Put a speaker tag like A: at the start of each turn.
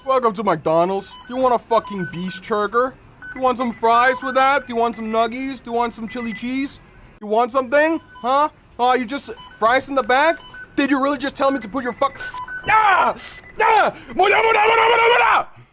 A: Welcome to McDonald's. Do you want a fucking beast burger? You want some fries with that? Do you want some nuggies? Do you want some chili cheese? You want something? Huh? Oh, you just fries in the bag? Did you really just tell me to put your fuck... Ah! Ah!